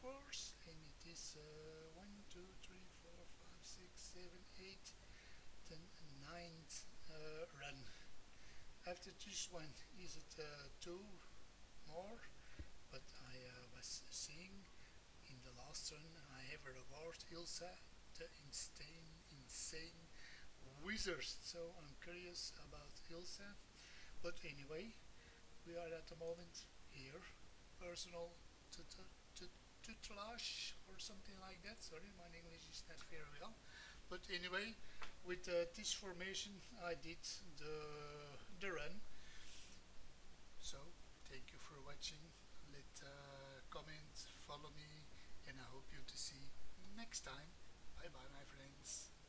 course, and it is 1, 2, 3, 4, 5, 6, 7, 8, the ninth run. After this one, is it two more? But I was seeing in the last run, I have a reward, Ilsa, the insane wizard. So I'm curious about Ilsa. But anyway, we are at the moment here, personal tutelage or something like that. Sorry, my English is not very well. But anyway, with this formation, I did the run. So thank you for watching. Let comment, follow me, and I hope you to see next time. Bye bye, my friends.